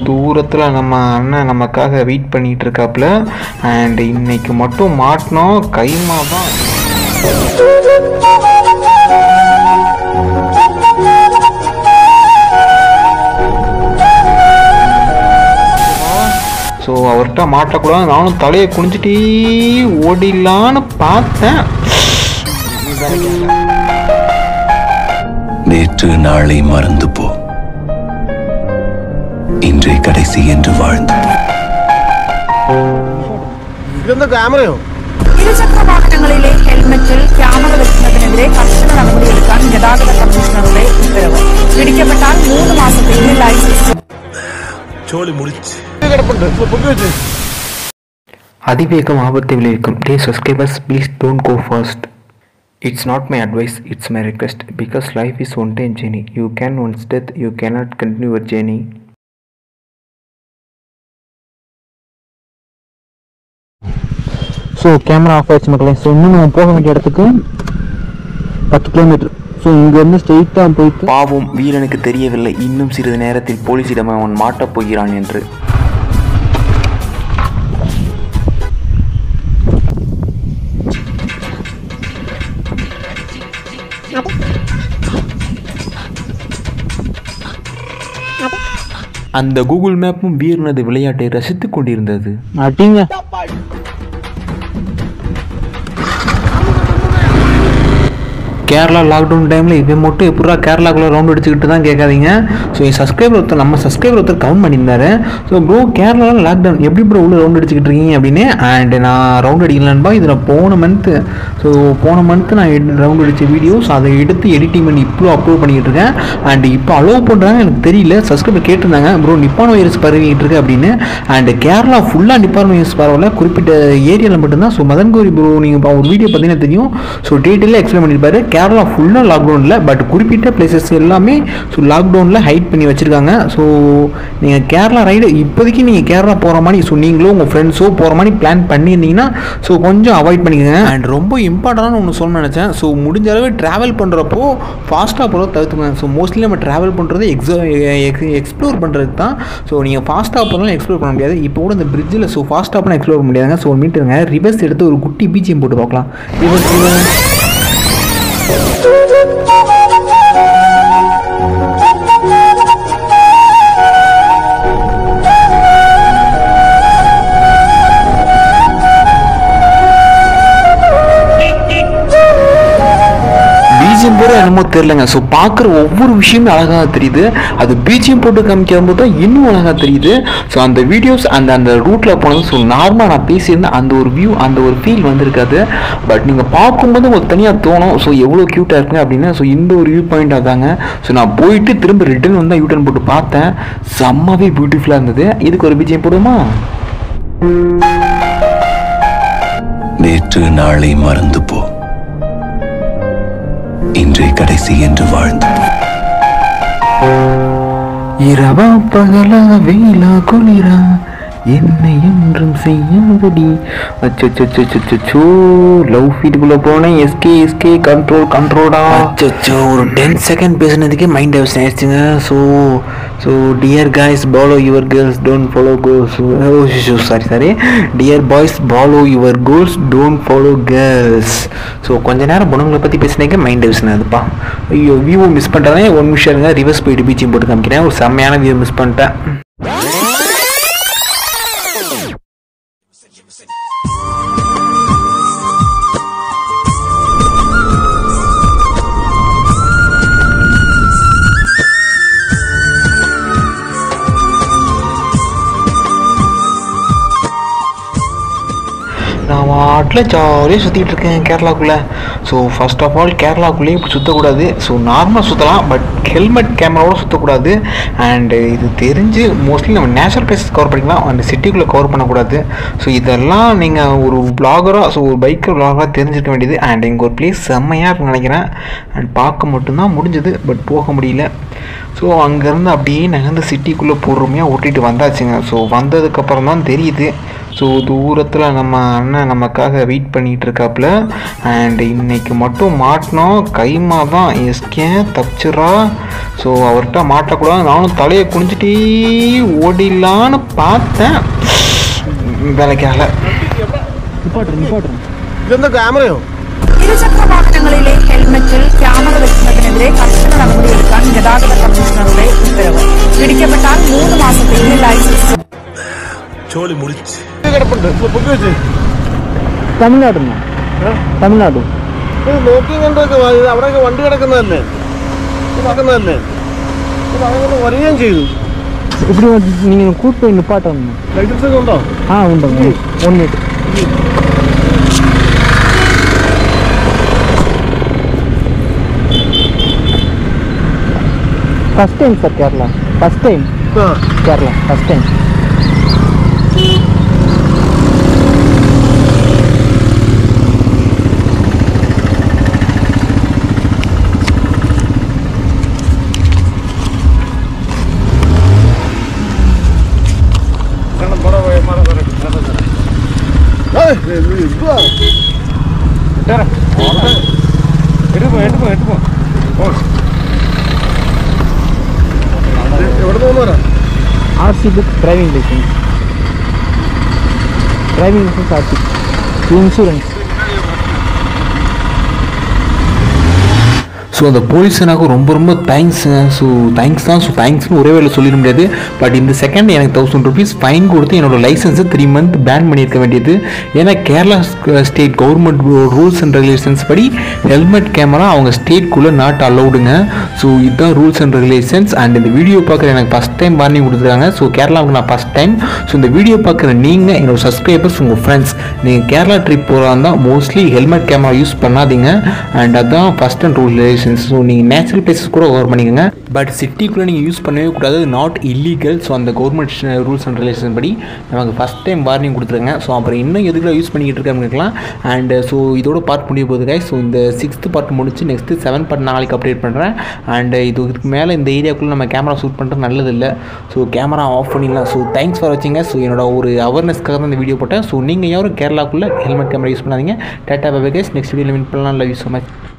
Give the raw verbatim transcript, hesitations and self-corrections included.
தூரத்தில் நம்ம அண்ணன் நமக்காக வெயிட் பண்ணிகிட்டு இருக்காப்புல. அண்ட் இன்னைக்கு மட்டும் மாட்டினோம் கைமா தான். ஸோ அவர்கிட்ட மாட்டக்கூடாது, நானும் தலையை குனிஞ்சிட்டே ஓடிடலான்னு பார்த்தேன். நேற்று நாளை மறந்து போ, இன்றைய கடைசி என்று வாழ்ந்து ക്യാമറയോ? ഇരുചക്ര വാഹനങ്ങളിലെ ഹെൽമെറ്റിൽ ക്യാമറ വെക്കുന്നതിനെതിരെ കർശന നടപടിയെടുക്കാൻ ഗതാഗത കമ്മീഷണറുടെ ഉത്തരവ്. പിടിക്കപ്പെട്ടാൽ മൂന്ന് മാസത്തേക്ക് ലൈസൻസ്. அதிவேகம் ஆபத்தை விளைவிக்கும். டே subscribers, please don't go fast. It's not my advice, it's my request, because life is one time journey. You can once death, you cannot continue your journey. So camera off ஆயிடுச்சு மக்களே. So இன்னும் நம்ம போக வேண்டிய இடத்துக்கு பத்து kilometre. So இங்கேருந்து ஸ்ட்ரெயிட்டாக போயிட்டு பாவம் வீரனுக்கு தெரியவில்லை இன்னும் சிறிது நேரத்தில் போலீசிடம் அவன் மாட்டப் போகிறான் என்று. அந்த கூகுள் மேப்பும் வீரனது விளையாட்டை ரசித்துக் கொண்டிருந்தது. அட்டிங்க கேரளா லாக்டவுன் டைமில் இவன் மட்டும் எப்படா கேரளாக்குள்ளே ரவுண்ட் அடிச்சுக்கிட்டு தான் கேட்காதீங்க. ஸோ என் சப்ஸ்கிரைபர் ஒருத்தர் நம்ம சப்ஸ்கிரைபர் ஒருத்தர் கவுண்ட் பண்ணியிருந்தாரு. ஸோ ப்ரோ கேரளாவில் லாக்டவுன் எப்படி ப்ரோ உள்ள ரவுண்ட் அடிச்சுக்கிட்டு இருக்கீங்க அப்படின்னு. அண்ட் நான் ரவுண்ட் அடிக்கலான்பா இதில் போன மந்த்து ஸோ போன மந்த்து நான் ரவுண்ட் அடித்த வீடியோஸ் அதை எடுத்து எடிட்டிங் பண்ணி இப்போ அப்லோட் பண்ணிக்கிட்டு இருக்கேன். அண்ட் இப்போ அலோவ் பண்ணுறாங்க எனக்கு தெரியல. சப்ஸ்கிரைபர் கேட்டிருந்தாங்க ப்ரோ நிப்பான் வைரஸ் பரவிக்கிட்டு இருக்கு அப்படின்னு. அண்ட் கேரளா ஃபுல்லாக நிப்பான் வைரஸ் பரவல, குறிப்பிட்ட ஏரியாவில் மட்டும்தான். ஸோ மதன் கௌரி ப்ரோ நீங்கள் ஒரு வீடியோ பார்த்தீங்கன்னா தெரியும். ஸோ டீட்டெயிலாக எக்ஸ்பிளைன் பண்ணியிருப்பாரு. கேரளா ஃபுல்லாக லாக்டவுனில், பட் குறிப்பிட்ட பிளேசஸ் எல்லாமே ஸோ லாக்டவுனில் ஹைட் பண்ணி வச்சுருக்காங்க. ஸோ நீங்கள் கேரளா ரைடு இப்போதைக்கு நீங்கள் கேரளா போகிற மாதிரி ஸோ நீங்களும் உங்கள் ஃப்ரெண்ட்ஸோ போகிற மாதிரி பிளான் பண்ணியிருந்தீங்கன்னா ஸோ கொஞ்சம் அவாய்ட் பண்ணிக்கோங்க. அண்ட் ரொம்ப இம்பார்ட்டண்டான ஒன்று சொல்ல நினச்சேன். ஸோ முடிஞ்ச அளவு ட்ராவல் பண்ணுறப்போ ஃபாஸ்ட்டாக போகிறத தவிர்த்துக்கோங்க. ஸோ மோஸ்ட்லி நம்ம ட்ராவல் பண்ணுறது எக்ஸோ எக்ஸ்ப்ளோர் பண்ணுறது தான். ஸோ நீங்கள் ஃபாஸ்ட்டாக போனாலும் எக்ஸ்ப்ளோர் பண்ண முடியாது. இப்போ கூட இந்த பிரிட்ஜில் ஸோ ஃபாஸ்ட்டாக போனால் எக்ஸ்ப்ளோர் பண்ண முடியாதுங்க. ஸோ மீட்டருங்க ரிவர்ஸ் எடுத்து ஒரு குட்டி பீச்சியம் போட்டு பார்க்கலாம். ரிவர்ஸ் பீச்சியம் போட என்னமோ தெரியலங்க. ஸோ பார்க்குற ஒவ்வொரு விஷயமும் அழகாக தெரியுது. அது பீச்சியம் போட்டு காமிக்கும் போது தான் இன்னும் அழகாக தெரியுது. ஸோ அந்த வீடியோஸ் அந்த அந்த ரூட்டில் போனது ஸோ நார்மலாக நான் பேசியிருந்தேன் அந்த ஒரு வியூ அந்த ஒரு ஃபீல் வந்திருக்காது. பட் நீங்கள் பார்க்கும்போது உங்களுக்கு தனியாக தோணும் ஸோ எவ்வளோ க்யூட்டாக இருக்குங்க அப்படின்னு. ஸோ இந்த ஒரு வியூ பாயிண்ட் அதாங்க. ஸோ நான் போயிட்டு திரும்ப ரிட்டர்ன் வந்து யூ டர்ன் போட்டு பார்த்தேன். செம்மவே பியூட்டிஃபுல்லாக இருந்தது. இதுக்கு ஒரு பீச்சியம் போடுமா? நேற்று நாளை மறந்து போ, இன்றைய கடைசி என்று வாழ்ந்து இரவா பகலா வெயிலா குளிரா என்னை என்றும் செய்யாதடி. அச்சோ லவ் ஃபீட்டுக்குள்ளே போனேன். எஸ்கே எஸ்கே கண்ட்ரோல் கண்ட்ரோலா. அச்சோ ஒரு டென் செகண்ட் பேசுனதுக்கே மைண்ட் ஹவுஸ் ஆயிடுச்சுங்க. So so dear guys follow your girls don't follow goals. Oh sorry sorry dear boys follow your goals don't follow girls. So கொஞ்ச நேரம் பொண்ணுங்களை பற்றி பேசினேங்க மைண்ட் ஹவுஸ்னு அதுப்பா. ஐயோ வியூ மிஸ் பண்ணிட்டேன். ஒன் நிமிஷம் இருங்க ரிவர்ஸ் போயிட்டு பீச்சிங் போட்டு காமிக்கிறேன். ஒரு செம்மையான வியூ மிஸ் பண்ணிட்டேன். நான் வாட்டில் ஜாலியாக சுற்றிட்டு இருக்கேன் கேரளாக்குள்ளே. ஸோ ஃபர்ஸ்ட் ஆஃப் ஆல் கேரளாக்குள்ளேயே இப்படி சுற்றக்கூடாது. ஸோ நார்மலாக சுற்றலாம், பட் ஹெல்மெட் கேமராவோட சுற்றக்கூடாது. அண்டு இது தெரிஞ்சு மோஸ்ட்லி நம்ம நேச்சுரல் பிளேசஸ் கவர் பண்ணிக்கலாம், அந்த சிட்டிக்குள்ளே கவர் பண்ணக்கூடாது. ஸோ இதெல்லாம் நீங்கள் ஒரு பிளாகராக ஸோ ஒரு பைக்கர் பிளாகராக தெரிஞ்சிருக்க வேண்டியது. அண்ட் இங்கே ஒரு பிளேஸ் செம்மையாக இருக்குன்னு நினைக்கிறேன். அண்ட் பார்க்க மட்டும்தான் முடிஞ்சது, பட் போக முடியல. ஸோ அங்கேருந்து அப்படியே நகர்ந்து சிட்டிக்குள்ளே பொறுமையாக ஓட்டிகிட்டு வந்தாச்சுங்க. ஸோ வந்ததுக்கப்புறம் தான் தெரியுது ஸோ தூரத்தில் நம்ம அண்ணன் நமக்காக வெயிட் பண்ணிகிட்டு இருக்காப்புல. அண்ட் இன்னைக்கு மட்டும் மாட்டினோம், கைமா தான் எஸ்கே தப்பிச்சிட்றா. ஸோ அவர்கிட்ட மாட்டக்கூடாது, நானும் தலையை குனிஞ்சிட்டே ஓடிடலான்னு பார்த்தேன், வேலைக்காகல. ഇതെന്താ ക്യാമറയോ? ഇരുചക്ര വാഹനങ്ങളിലെ ഹെൽമറ്റിൽ ക്യാമറ വെക്കുന്നതിനെതിരെ കർശന നടപടിയെടുക്കാൻ ഗതാഗത കമ്മീഷണറുടെ ഉത്തരവ്. പിടിക്കപ്പെട്ടാൽ മൂന്ന് മാസത്തേക്ക് ലൈസൻസ്. കിടപ്പുണ്ട് പൊക്കി വെച്ച്. തമിഴ്നാട് തമിഴ്നാട് ഇത് നോക്കി കണ്ടൊക്കെ അവിടെയൊക്കെ വണ്ടി കിടക്കുന്നതല്ലേ കിടക്കുന്നതല്ലേ അതങ്ങനെ വരികയും ചെയ്തു. இப்படி நீங்கள் கூட்டு போய் நிப்பாட்டணும். ലൈസൻസ് ഒക്കെ ഉണ്ടോ? ஆ உண்டுங்க, one minute. First time sir Kerala, first time Kerala, first time. RC book, driving licence, driving licence, RC, insurance. So அந்த போலீஸனாக ரொம்ப ரொம்ப தேங்க்ஸுங்க. ஸோ தேங்க்ஸ் தான். ஸோ தேங்க்ஸ்னு ஒரே வேலை சொல்லிட முடியாது. பட் இந்த செகண்ட் எனக்கு தௌசண்ட் ருபீஸ் ஃபைன் கொடுத்து என்னோடய லைசன்ஸை த்ரீ மந்த் பேன் பண்ணியிருக்க வேண்டியது. ஏன்னா Kerala state government rules and regulations படி ஹெல்மெட் கேமரா அவங்க ஸ்டேட்குள்ளே நாட் அலௌடுங்க. ஸோ இதுதான் ரூல்ஸ் அண்ட் ரெகுலேஷன்ஸ். அண்ட் இந்த வீடியோ பார்க்குற எனக்கு ஃபஸ்ட் டைம் வார்னிங் கொடுத்துருக்காங்க. ஸோ கேரளாவுக்கு நான் ஃபஸ்ட் டைம். ஸோ இந்த வீடியோ பார்க்குற நீங்கள், என்னோடய சப்ஸ்கிரைபர்ஸ், உங்கள் ஃப்ரெண்ட்ஸ், நீங்கள் கேரளா ட்ரிப் போகிறதா இருந்தால் மோஸ்ட்லி ஹெல்மெட் கேமரா யூஸ் பண்ணாதீங்க. அண்ட் அதுதான் first and rule regulations. So நீங்கள் நேச்சுரல் பிளேசஸ் கூட கவர் பண்ணிக்கோங்க. பட் சிட்டிக்குள்ளே நீங்கள் யூஸ் பண்ணவே கூடாது, நாட் இல்லீகல். ஸோ அந்த கவர்மெண்ட் ரூல்ஸ் அண்ட் ரெகுலேஷன் படி நமக்கு ஃபஸ்ட் டைம் வார்னிங் கொடுத்துருங்க. ஸோ அப்புறம் இன்னும் எதுக்குள்ள யூஸ் பண்ணிக்கிட்டு இருக்கான்னு இருக்கலாம். அண்ட் ஸோ இதோட பார்ட் முடிய போகுது guys. ஸோ இந்த சிக்ஸ்த்து பார்ட் முடிச்சு நெக்ஸ்ட்டு செவன் பார்ட் நாளைக்கு அப்டேட் பண்ணுறேன். அண்ட் இது இதுக்கு மேலே இந்த ஏரியாவுக்குள்ளே நம்ம கேமரா ஷூட் பண்ணுறது நல்லதில்லை. ஸோ கேமரா ஆஃப் பண்ணிடலாம். So thanks for watching. So என்னோட ஒரு அவேர்னஸ்க்காக தான் இந்த வீடியோ போட்டேன். ஸோ நீங்கள் யாரும் கேரளாக்குள்ளே ஹெல்மெட் கேமரா யூஸ் பண்ணாதீங்க. Tata bye bye guys. Next வீடியோவில் மீட் பண்ணலாம். Love you so much.